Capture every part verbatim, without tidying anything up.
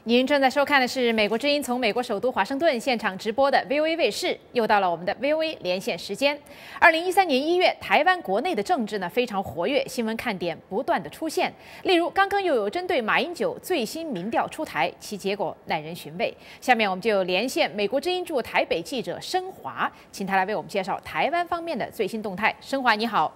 您正在收看的是美国之音从美国首都华盛顿现场直播的 V O A 卫视，又到了我们的 V O A 连线时间。二零一三年一月，台湾国内的政治呢非常活跃，新闻看点不断的出现。例如，刚刚又有针对马英九最新民调出台，其结果耐人寻味。下面我们就连线美国之音驻台北记者申华，请他来为我们介绍台湾方面的最新动态。申华，你好。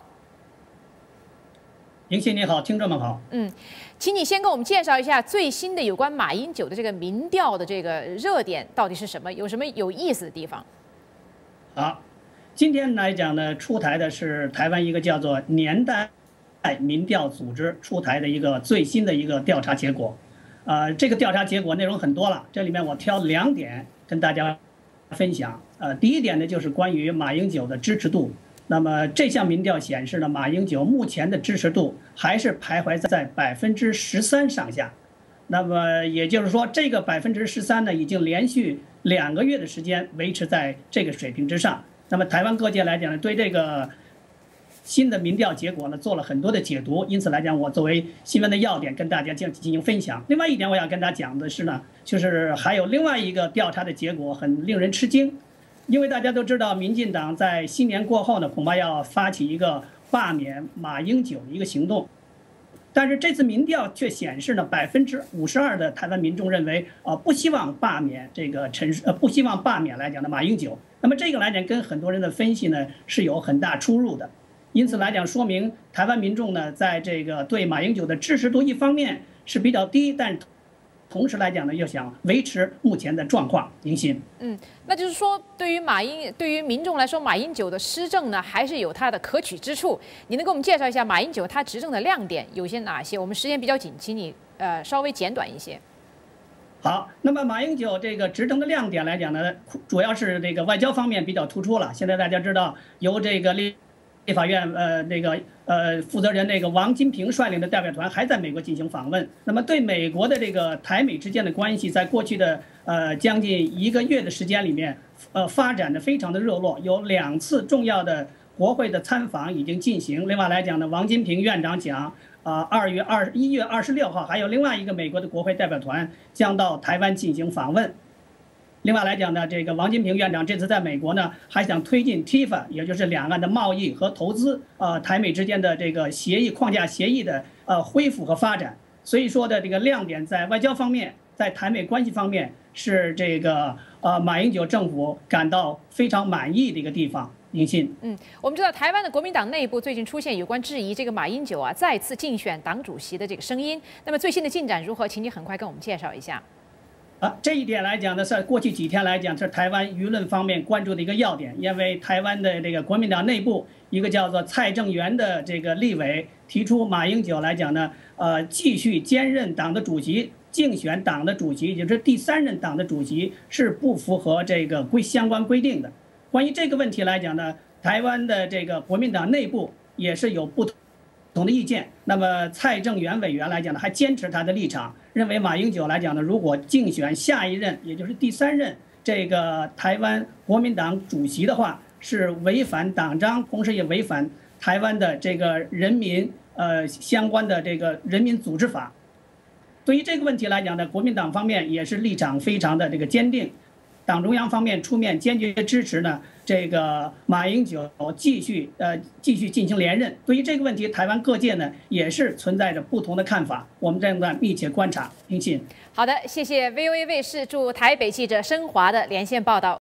莹欣你好，听众们好。 嗯，请你先给我们介绍一下最新的有关马英九的这个民调的这个热点到底是什么？有什么有意思的地方？ 好，今天来讲呢，出台的是台湾一个叫做年代民调组织出台的一个最新的一个调查结果。呃，这个调查结果内容很多了，这里面我挑两点跟大家分享。呃，第一点呢，就是关于马英九的支持度。 那么这项民调显示呢，马英九目前的支持度还是徘徊在百分之十三上下。那么也就是说，这个百分之十三呢，已经连续两个月的时间维持在这个水平之上。那么台湾各界来讲呢，对这个新的民调结果呢，做了很多的解读。因此来讲，我作为新闻的要点跟大家进进行分享。另外一点，我要跟大家讲的是呢，就是还有另外一个调查的结果很令人吃惊。 因为大家都知道，民进党在新年过后呢，恐怕要发起一个罢免马英九的一个行动。但是这次民调却显示呢，百分之五十二的台湾民众认为，呃，不希望罢免这个陈呃，不希望罢免来讲的马英九。那么这个来讲，跟很多人的分析呢是有很大出入的。因此来讲，说明台湾民众呢，在这个对马英九的支持度一方面是比较低，但 同时来讲呢，又想维持目前的状况，迎新。 嗯，那就是说，对于马英，对于民众来说，马英九的施政呢，还是有它的可取之处。你能给我们介绍一下马英九他执政的亮点有些哪些？我们时间比较紧，请你呃稍微简短一些。 好，那么马英九这个执政的亮点来讲呢，主要是这个外交方面比较突出了。现在大家知道，由这个立 立法院呃那个呃负责人那个王金平率领的代表团还在美国进行访问。那么对美国的这个台美之间的关系，在过去的呃将近一个月的时间里面，呃发展的非常的热络，有两次重要的国会的参访已经进行。另外来讲呢，王金平院长讲，啊二月二一月二十六号还有另外一个美国的国会代表团将到台湾进行访问。 另外来讲呢，这个王金平院长这次在美国呢，还想推进 T I F A， 也就是两岸的贸易和投资，呃，台美之间的这个协议框架协议的呃恢复和发展。所以说的这个亮点在外交方面，在台美关系方面是这个呃马英九政府感到非常满意的一个地方。迎新， 嗯，我们知道台湾的国民党内部最近出现有关质疑这个马英九啊再次竞选党主席的这个声音。那么最新的进展如何？请你很快跟我们介绍一下。 啊，这一点来讲呢，在过去几天来讲，是台湾舆论方面关注的一个要点。因为台湾的这个国民党内部一个叫做蔡正元的这个立委提出，马英九来讲呢，呃，继续兼任党的主席，竞选党的主席，也就是第三任党的主席，是不符合这个规相关规定的。关于这个问题来讲呢，台湾的这个国民党内部也是有不同 不同的意见。那么蔡正元委员来讲呢，还坚持他的立场，认为马英九来讲呢，如果竞选下一任，也就是第三任这个台湾国民党主席的话，是违反党章，同时也违反台湾的这个人民呃相关的这个人民组织法。对于这个问题来讲呢，国民党方面也是立场非常的这个坚定。 党中央方面出面坚决支持呢，这个马英九继续呃继续进行连任。对于这个问题，台湾各界呢也是存在着不同的看法，我们正在密切观察。听信。 好的，谢谢 V O A 卫视驻台北记者申华的连线报道。